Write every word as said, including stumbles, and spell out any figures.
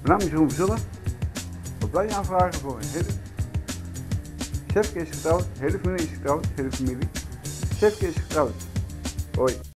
naam is Jeroen Verzullen. Wat wij aanvragen voor een hele... Chefke is getrouwd, hele familie is getrouwd, hele familie. Chefke is getrouwd. Hoi.